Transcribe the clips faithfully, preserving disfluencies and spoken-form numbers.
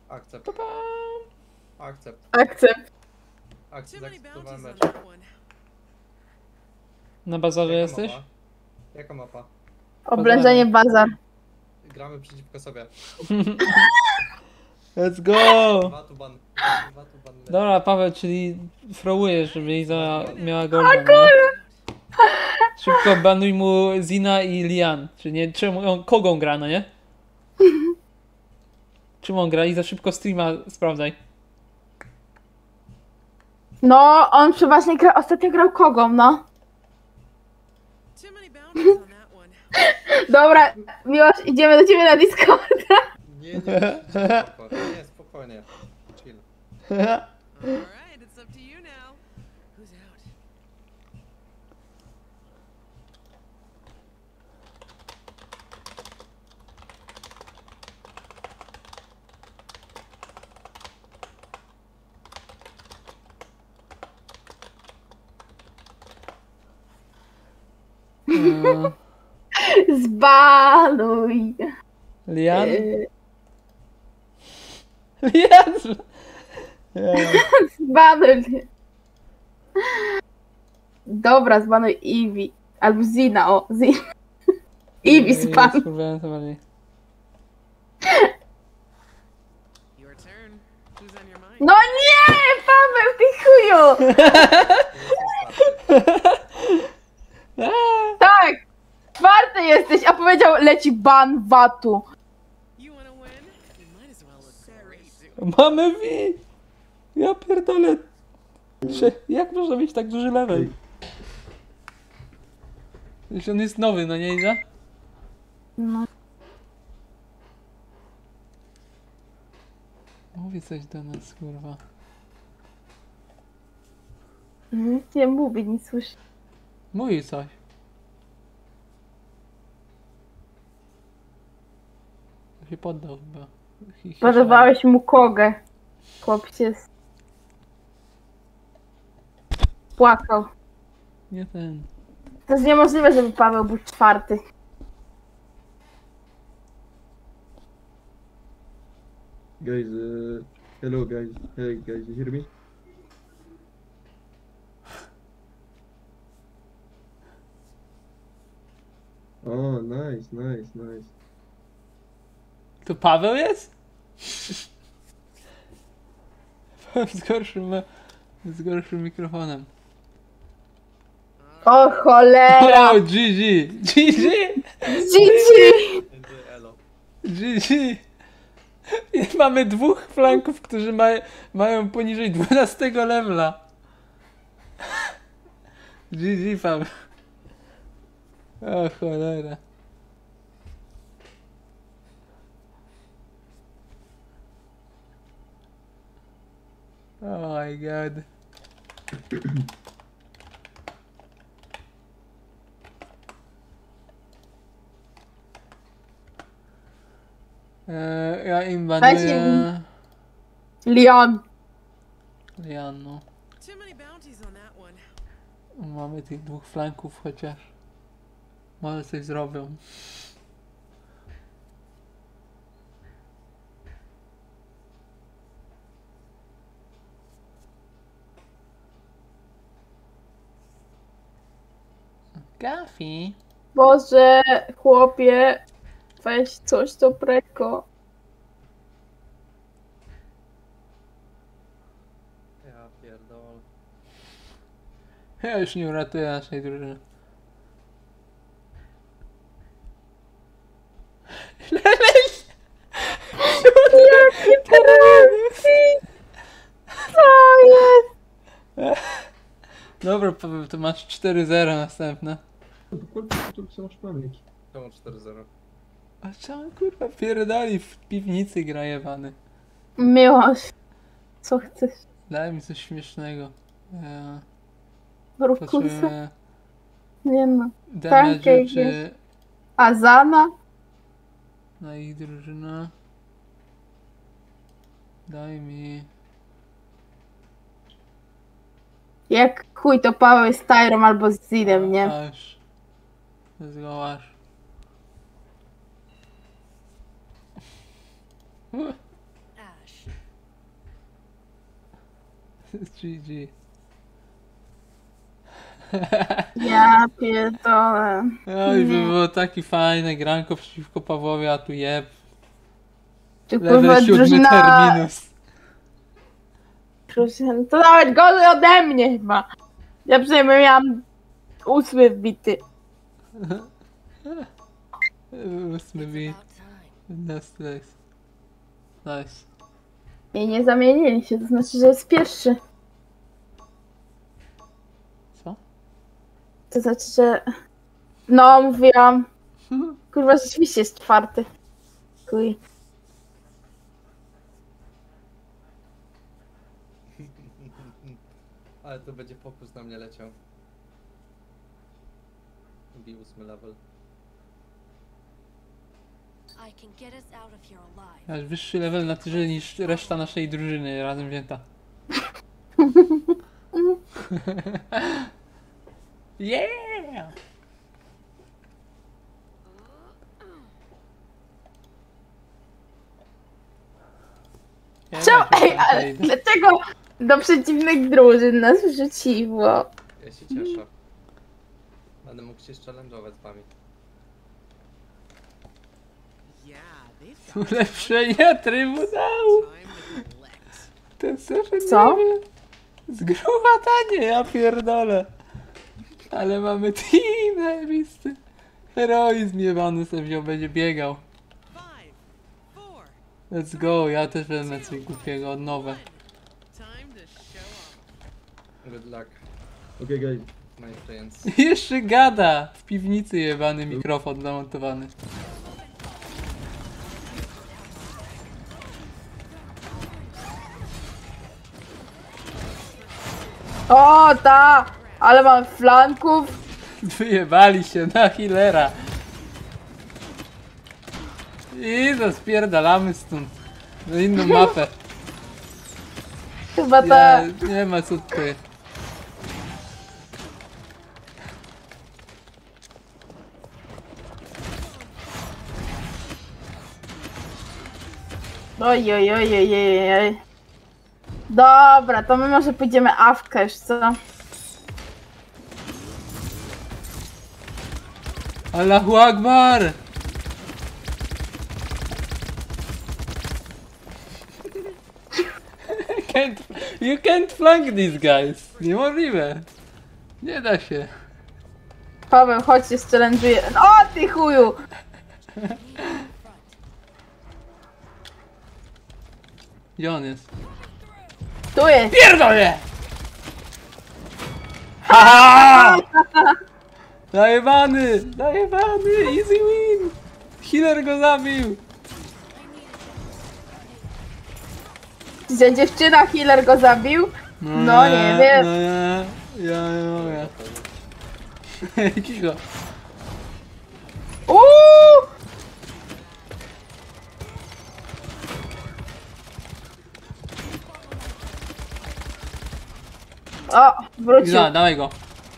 Akcept. Pa, pa. Akcept. Akcept. Akcept. Zaakceptowałem mecz. Na bazarze Jaka jesteś? mapa? Jaka mapa? Oblężenie bazar. Gramy przeciwko sobie. Let's go! Dwa tu ban. Dwa tu ban. Dobra, Paweł, czyli throwujesz, żeby Iza miała golda, nie? Szybko banuj mu Zina i Lian. Czy nie, czemu on, kogo on gra, no nie? Czym on gra? Iza, szybko streama sprawdzaj. No, on przeważnie gra, ostatnio grał kogą, no. Dobra, Miłosz, idziemy do ciebie na Discorda. Nie, nie, nie, spokojnie, nie, spokojnie. Chill. Alright, it's up to you now. Who's out? Eee, Zbanuj. Lian? Yy, Lian! Eee, Zbanuj. Dobra, zbanuj Eevee. Albo Zina, o, Zina. Eevee span. spróbowałem to bardziej. Your turn. Who's on your mind? No nie, Paweł, ty chuju. Eee, Tak, czwarty jesteś, a powiedział leci ban watu. You wanna win? You might as well look great. Mamy V! Ja pierdolę. Cze- Jak można mieć tak duży level? Jeśli on jest nowy, no nie Iza? No. Mówi coś do nas, kurwa. Nic nie mówi, nie słyszy. Mówi coś. Się poddał chyba. Hi- hi- Podawałeś mu kogę. Chłop się s- płakał. Nie ten. To jest niemożliwe, żeby Paweł był czwarty. Guys, uh, hello guys. Hey guys, you hear me? Oh, nice, nice, nice. To Paweł jest? z gorszym, z gorszym mikrofonem. O cholera! O, G G! G G! Dzieci! Elo. G G! I mamy dwóch flanków, którzy ma, mają poniżej dwunastego levela. G G, Paweł. O cholera. Oh my god. Eee, ja im Dajcie banuję... Leon. Lianu. Too many bounties on that one. Mamy tych dwóch flanków chociaż. Może coś zrobią. Gafi. Boże, chłopie, weź coś dobrego. Ja pierdolę. Ja już nie uratuję naszej drużyny. Jakie trafi! Co jest? Dobra, Paweł, to masz cztery zero następne. Quanto tu você masz pamięć? Czemu cztery zero? A czemu kurwa pierdali w piwnicy grajewany? Miłość. Co chcesz? Daj mi coś śmiesznego. Ja Rób kursa? potrzebuję Nie no. damage'u Pancake czy Azana? na ich drużynę. Daj mi... Jak chuj to Paweł jest Tyrą albo z Zidem, nie? Aż. Let's go, aż. Ash, G G. Ja pierdolę. Oj, by Nie. było taki fajne granko przeciwko Pawłowi, a tu jeb. Czy kurwa Level siódmy drużyna... terminus. drużyna... To nawet gorzej ode mnie chyba. Ja przynajmniej miałam ósmy wbity. Ósmy bit. Nice, nice. Nice. I nie zamienili się, to znaczy, że jest pierwszy. Co? To znaczy, że... No, mówiłam. Kurwa, rzeczywiście jest czwarty. Kuj. Ale to będzie fokus na mnie leciał. B ósmy level. I can get us out of here alive. Masz wyższy level na tyle niż reszta naszej drużyny razem wzięta. Yeah! Ja Czemu? tak Ej, tam ale przejdę. dlaczego do przeciwnych drużyn nas wrzuciło? Ja się cieszę. Będę mógł się challenge'ować z wami. Yeah, they've got Ulepszenie trybunału! time to collect. Ten session Co? nie wie. Z gruba tanie, ja pierdolę. Ale mamy team zajebisty. Heroizm jebany sobie wziął, będzie biegał. Five, four, Let's go, ja też wezmę coś głupiego od nowe. time to show off. Good luck, Okay, guys. my friends. Jeszcze gada! W piwnicy jebany mikrofon zamontowany. O, ta! Ale mam flanków. Wyjebali się na healera. I zaspierdalamy stąd. Na inną mapę. Chyba ta... Nie, nie ma co tutaj. Oj, oj, oj, oj, oj, oj. Dobra, to my może pójdziemy awkę już, co? Allahu Akbar! Can't, you can't flank these guys. Niemożliwe. Nie da się. Paweł, chodź się challenge'uję. O, ty chuju! Gdzie on jest? Tu jest! Pierdolę! Haha! Zajebany! Zajebany! Easy win! Healer go zabił! Że dziewczyna healer go zabił? No nie wiem. No nie, ja nie mogę. Cicho. Uuu! O, wrócił. Iza, dawaj go.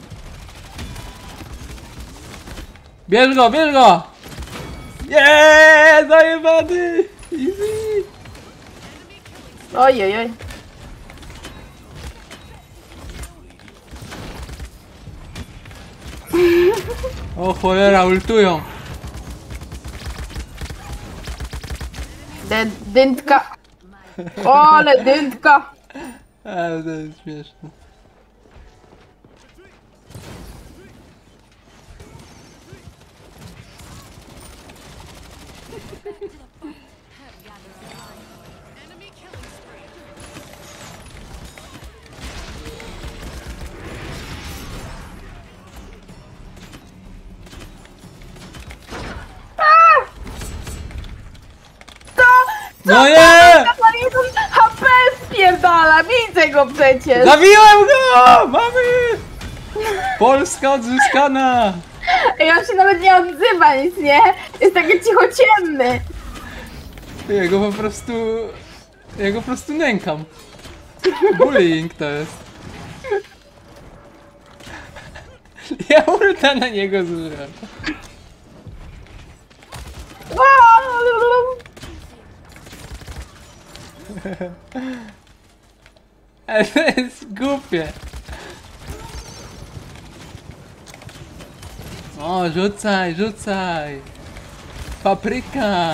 Bierz go, bierz go! Jeee, zajebany! Easy! Oj, oj, oj. O cholera, ultują. Dy- Dyntka. O, ale dyntka. Ale to jest śmieszne. Enemy killing spree. No nie! H P spierdala, widzę go przecież. Zabiłem go! Mamy! Polska odzyskana! Ej, on się nawet nie odzywa, nic, nie? Jest taki cichociemny. Ja go po prostu... Ja go po prostu nękam. Bullying to jest. Ja ulta na niego zużyłem. Ale to jest głupie. O, rzucaj, rzucaj. Papryka.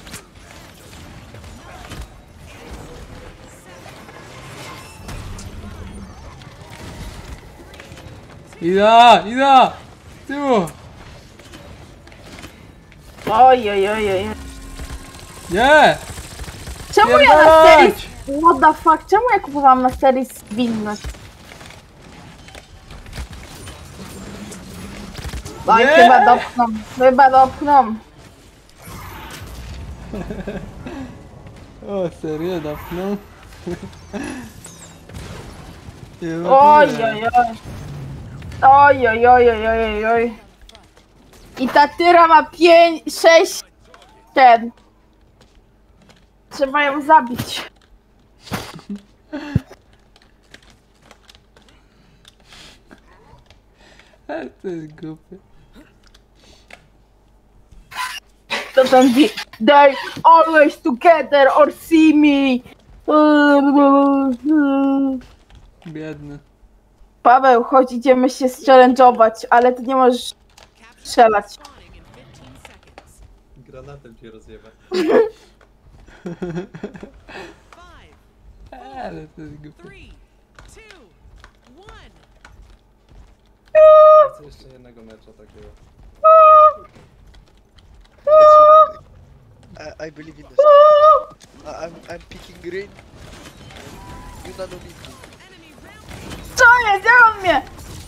Ida, Ida. Tu. Oj, oj, oj, oj. Nie. Czemu ja na serii... Pierdolać. What the fuck? Czemu ja kupowałam na serii zwinność? Oj, Nie! chyba dopną. Chyba dopną. O, serio, dopnął? Nie Oj, mogę. oj, oj. Oj, oj, oj, oj, oj, oj. I ta tyra ma pięć, sześć, ten. Trzeba ją zabić. Ale to jest głupie. To ten wi- They always together or see me. Biedny. Paweł, chodź, idziemy się challenge'ować, ale ty nie możesz strzelać. Spawning in fifteen seconds. Granatem cię rozjebę. Five, Ale to jest głupie. three, two, one. Chcę jeszcze jednego mecza takiego. I, I believe in this. I, I'm I'm picking green. You not need me. Enemy round Co jest? Jak on mnie?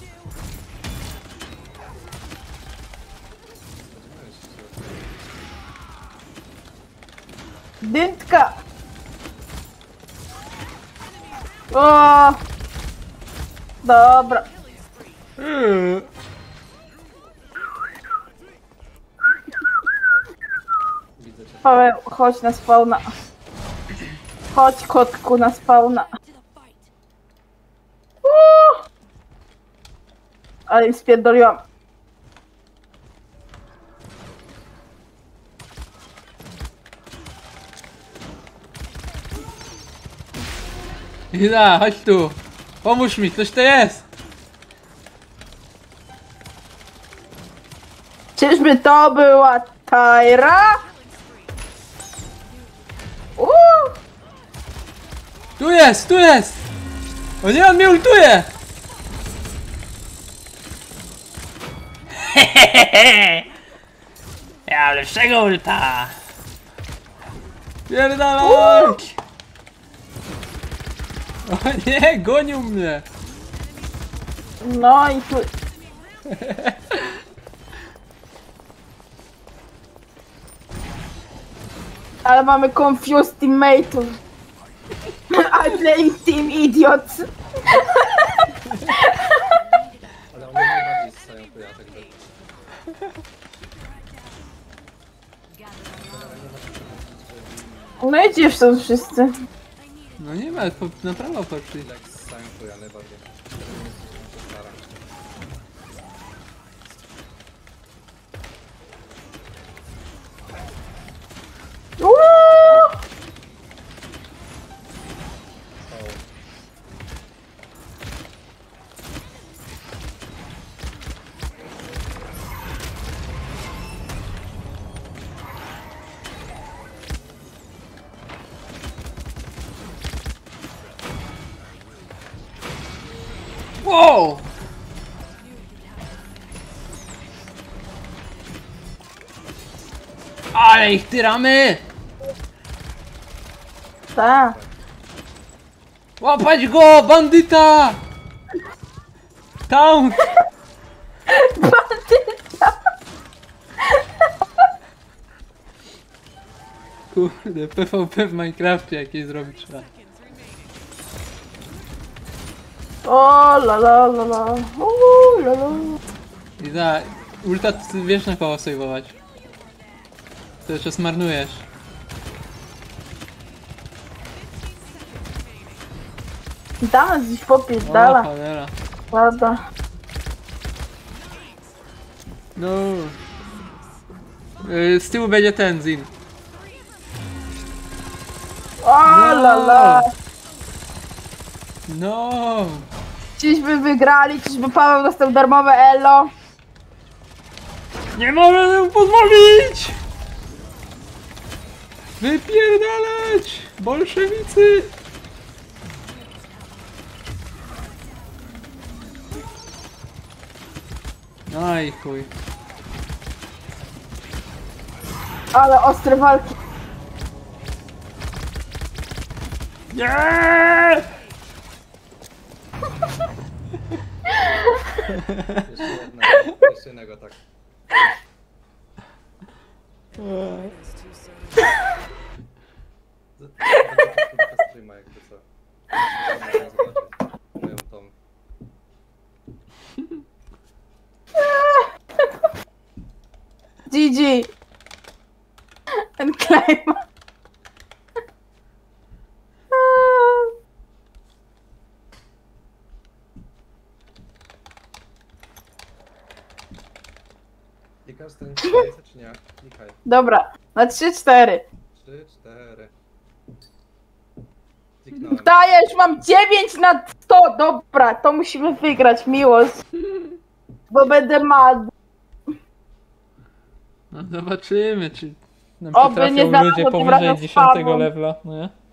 Dyntka! O! Dobra. Eee. Widzę cię. Paweł, chodź na spawna. Chodź, kotku, na spawna. To the fight. Uuu. Ale im spierdoliłam. Ida, chodź tu. Pomóż mi, coś to jest. Czyżby to była Tyra? Uuu. Tu jest, tu jest. O nie, on mnie ultuje. Hehehe. Ja lepszego ulta. Pierdalaj. O nie, gonił mnie. No i tu... Ale mamy confused teammateów. I'm playing team idiots. Ale oni najbardziej ssają chuja, także... No i gdzie są wszyscy? No nie ma, po, na prawo poszli. Jak ssają chuja najbardziej. Ja się staram. Uuu! O, Wow! Ale ich tyramy! Tak. Łapać go, bandyta! Taunt! Kurde, P V P w Minecrafcie jakieś zrobić trzeba. O la la la la. Uuu, la la. I za ulta ty wiesz na koło sejwować. To jeszcze zmarnujesz. Tam gdzieś O, popierdala. cholera. Prawda. No. Y, Z tyłu będzie ten Zin. O la la. No! Czyżby wygrali, czyżby Paweł dostał darmowe elo? Nie mogę temu pozwolić! Wypierdalać! Bolszewicy! Aj chuj. Ale ostre walki. Nie! Jeszcze jednego, jeszcze jednego, tak. Z- streama jakby co. Zobaczyć moją tą. G G. And claim. Klikasz ten strzelający czy nie? Klikaj. Dobra, na trzy cztery. Trzy, cztery. Kliknąłem. Dajesz, mam dziewięć na sto. Dobra, to musimy wygrać, miłość. Bo będę mad. No zobaczymy, czy nam Oby potrafią nie znalazło ludzie tym powyżej razem dziesiątego spamu. levela, no nie?